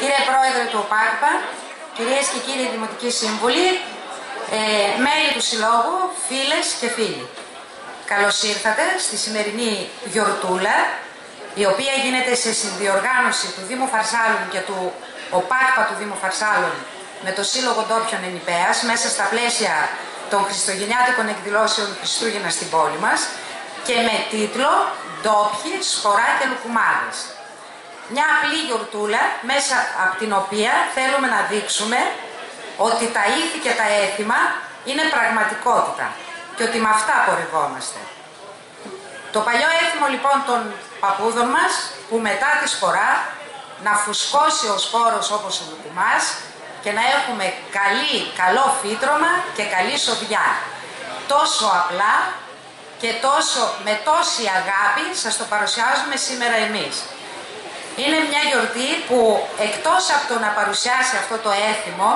Κύριε Πρόεδρε του ΟΠΑΚΠΑ, κυρίες και κύριοι Δημοτικοί Σύμβουλοι, μέλη του Συλλόγου, φίλες και φίλοι. Καλώς ήρθατε στη σημερινή γιορτούλα, η οποία γίνεται σε συνδιοργάνωση του Δήμου Φαρσάλων και του ΟΠΑΚΠΑ του Δήμου Φαρσάλων με το Σύλλογο Ντόπιων Ενιπέας, μέσα στα πλαίσια των χριστουγεννιάτικων εκδηλώσεων Χριστούγεννα στην πόλη μας και με τίτλο «Ντόπιοι, Σφορά και Λουκουμάδες». Μια απλή γιορτούλα μέσα από την οποία θέλουμε να δείξουμε ότι τα ήθη και τα έθιμα είναι πραγματικότητα και ότι με αυτά πορευόμαστε. Το παλιό έθιμο λοιπόν των παππούδων μας, που μετά τη σφορά να φουσκώσει ο σπόρος όπως ο λουκουμάς και να έχουμε καλό φύτρωμα και καλή σοδιά. Τόσο απλά και με τόση αγάπη σας το παρουσιάζουμε σήμερα εμείς. Είναι μια γιορτή που εκτός από το να παρουσιάσει αυτό το έθιμο,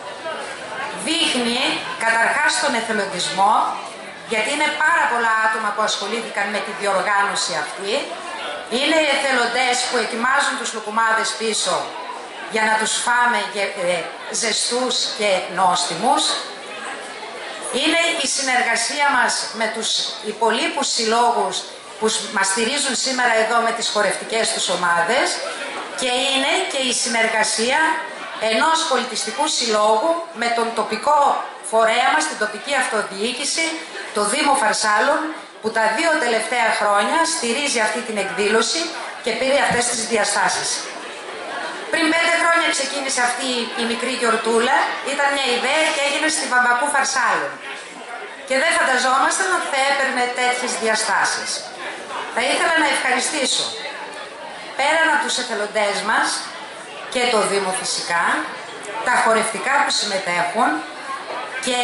δείχνει καταρχάς τον εθελοντισμό, γιατί είναι πάρα πολλά άτομα που ασχολήθηκαν με τη διοργάνωση αυτή. Είναι οι εθελοντές που ετοιμάζουν τους λουκουμάδες πίσω για να τους φάμε ζεστούς και νόστιμους. Είναι η συνεργασία μας με τους υπολείπους συλλόγους που μας στηρίζουν σήμερα εδώ με τις χορευτικές τους ομάδες και είναι και η συνεργασία ενός πολιτιστικού συλλόγου με τον τοπικό φορέα μας, την τοπική αυτοδιοίκηση, το Δήμο Φαρσάλων, που τα 2 τελευταία χρόνια στηρίζει αυτή την εκδήλωση και πήρε αυτές τις διαστάσεις. Πριν 5 χρόνια ξεκίνησε αυτή η μικρή γιορτούλα, ήταν μια ιδέα και έγινε στη Βαμβακού Φαρσάλων. Και δεν φανταζόμασταν ότι θα έπαιρνε τέτοιες διαστάσεις. Θα ήθελα να ευχαριστήσω πέραν από τους εθελοντές μας και το Δήμο φυσικά, τα χορευτικά που συμμετέχουν και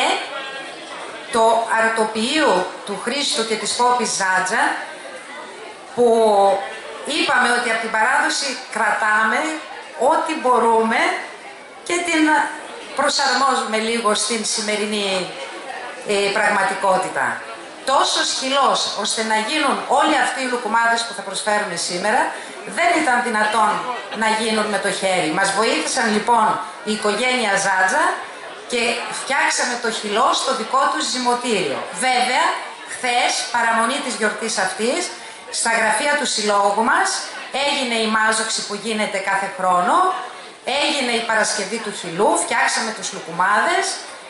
το αρτοποιείο του Χρήστου και της Πόπης Ζάτζα, που είπαμε ότι από την παράδοση κρατάμε ό,τι μπορούμε και την προσαρμόζουμε λίγο στην σημερινή πραγματικότητα. Τόσο σκυλός ώστε να γίνουν όλοι αυτοί οι λουκουμάδες που θα προσφέρουμε σήμερα, δεν ήταν δυνατόν να γίνουν με το χέρι. Μας βοήθησαν λοιπόν η οικογένεια Ζάτζα και φτιάξαμε το χυλό στο δικό τους ζυμωτήριο. Βέβαια, χθες, παραμονή της γιορτής αυτής, στα γραφεία του συλλόγου μας έγινε η μάζοξη που γίνεται κάθε χρόνο, έγινε η Παρασκευή του χυλού, φτιάξαμε τους λουκουμάδες,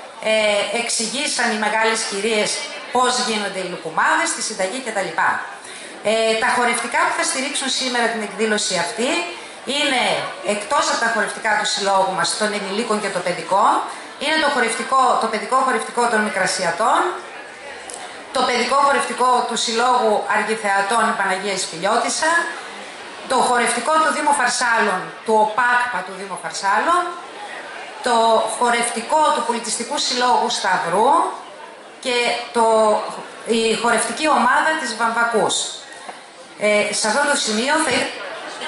εξηγήσαν οι μεγάλες κυρίες πώς γίνονται οι λουκουμάδες, τη συνταγή κτλ. Τα χορευτικά που θα στηρίξουν σήμερα την εκδήλωση αυτή είναι, εκτός από τα χορευτικά του συλλόγου μας, των ενηλίκων και των παιδικών, είναι το παιδικό χορευτικό των Μικρασιατών, το παιδικό χορευτικό του Συλλόγου Αργιθεατών η Παναγία Σπηλιώτισσα, το χορευτικό του Δήμου Φαρσάλων, του ΟΠΑΚΠΑ του Δήμου Φαρσάλων, το χορευτικό του Πολιτιστικού Συλλόγου Σταυρού και η χορευτική ομάδα της Βαμβακούς. Σε αυτό το σημείο θα ήθελα...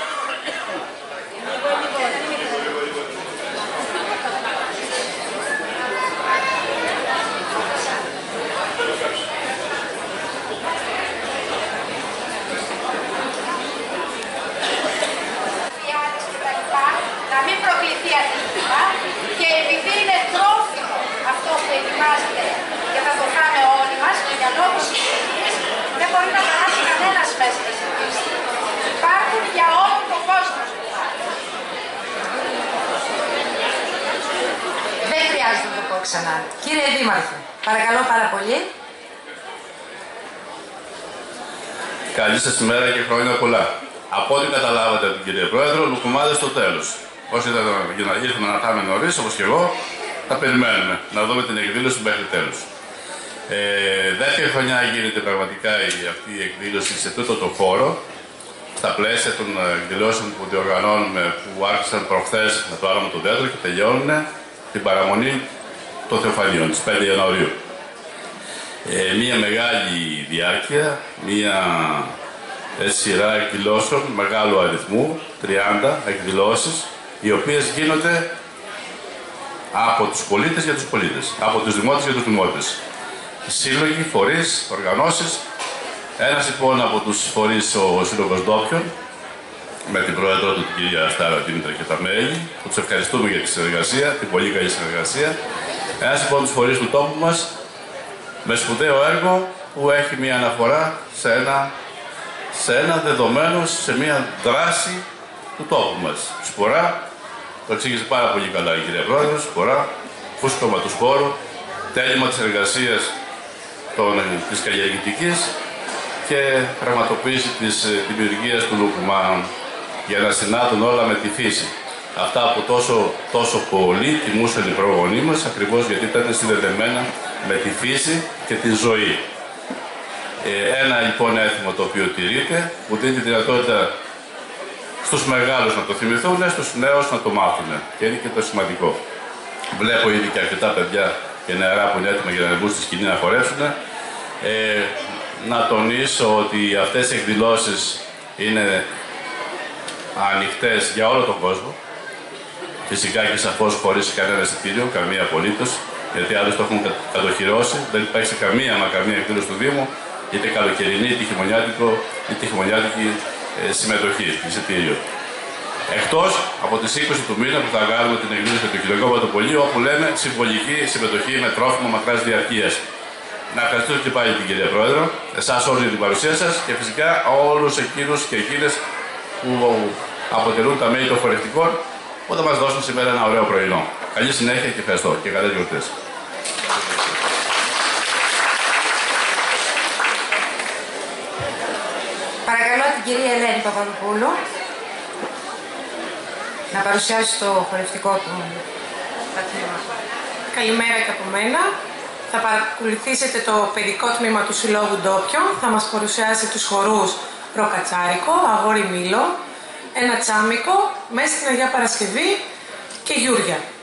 να μην προκληθεί ατύχημα και επειδή είναι τρόφιμο αυτό που ετοιμάζεται και θα το φάμε όλοι μας και για λόγους υγιεινής, δεν μπορεί να περάσει κανένας μέσα στη συζήτηση. Υπάρχουν για όλο τον κόσμο. Δεν χρειάζεται να το πω ξανά. Κύριε Δήμαρχε, παρακαλώ πάρα πολύ. Καλή σας ημέρα και χρόνια πολλά. Από ό,τι καταλάβατε από την κυρία Πρόεδρο, λουκουμάδες στο τέλος. Όσοι ήταν για να ήρθαμε να πάμε νωρίς, όπως και εγώ, θα περιμένουμε να δούμε την εκδήλωση μέχρι τέλους. Δεύτερη χρονιά γίνεται πραγματικά αυτή η εκδήλωση σε τούτο το χώρο, στα πλαίσια των εκδηλώσεων που διοργανώνουμε, που άρχισαν προχθές με το Άρωμα του Δέντρου και τελειώνουν την παραμονή των Θεοφανίων, της 5 Ιανουαρίου. Μία μεγάλη διάρκεια, μία σειρά εκδηλώσεων μεγάλου αριθμού, 30 εκδηλώσεις, οι οποίες γίνονται από τους πολίτες για τους πολίτες, από τους δημότες για τους δημότες. Σύλλογοι, φορείς, οργανώσεις. Ένας λοιπόν από τους φορείς, ο Σύλλογος Ντόπιων, με την πρόεδρο του, την κυρία Στάρα Δήμητρα και τα μέλη, που τους ευχαριστούμε για τη συνεργασία, την πολύ καλή συνεργασία. Ένας από τους φορείς του τόπου μας, με σπουδαίο έργο που έχει μια αναφορά σε ένα δεδομένο, σε μια δράση του τόπου μας. Σπορά, το εξήγησε πάρα πολύ καλά η κυρία Πρόεδρος, σπορά, φούσκωμα του σπόρου, τέλειμα της εργασίας της καλλιεργητικής και πραγματοποίηση της δημιουργίας του Λουκουμάν, για να συνάδουν όλα με τη φύση. Αυτά που τόσο πολύ τιμούσαν οι προγονείς μας, ακριβώς γιατί ήταν συνδεδεμένα με τη φύση και τη ζωή. Ένα λοιπόν έθιμο το οποίο τηρείται, που δίνει τη δυνατότητα στους μεγάλους να το θυμηθούν, στους νέους να το μάθουν. Και είναι και το σημαντικό. Βλέπω ήδη και αρκετά παιδιά και νεαρά που είναι έτοιμα για να μπουν στη σκηνή να χορέψουν. Να τονίσω ότι αυτές οι εκδηλώσεις είναι ανοιχτές για όλο τον κόσμο. Φυσικά και σαφώς χωρίς κανένα εισιτήριο, καμία απολύτως, γιατί άλλοι το έχουν κατοχυρώσει. Δεν υπάρχει σε καμία εκδήλωση του Δήμου, είτε καλοκαιρινή, είτε χειμωνιάτικη συμμετοχή, εισιτήριο. Εκτός από τις 20 του μήνα που θα κάνουμε την εκδήλωση του Κοινωνικού Πρωτοπολίου, όπου λέμε συμβολική συμμετοχή με τρόφιμο μακράς διαρκείας. Να ευχαριστήσω και πάλι την κυρία Πρόεδρο, εσάς όλους για την παρουσία σας και φυσικά όλους εκείνους και εκείνες που αποτελούν τα μέλη των χορευτικών που θα μας δώσουν σήμερα ένα ωραίο πρωινό. Καλή συνέχεια και ευχαριστώ και καλές γιορτές. Παρακαλώ την κυρία Ελένη Παπαδοπούλου να παρουσιάσει το χορευτικό του τμήμα. Καλημέρα και από μένα. Θα παρακολουθήσετε το παιδικό τμήμα του Συλλόγου Ντόπιων. Θα μας παρουσιάσει τους χορούς Ροκατσάρικο, Αγόρι Μήλο, ένα Τσάμικο, Μέσα στην Αγία Παρασκευή και Γιούρια.